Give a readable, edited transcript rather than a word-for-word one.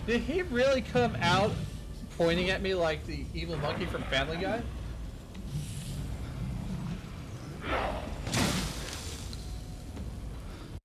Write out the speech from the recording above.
Did he really come out pointing at me like the evil monkey from Family Guy?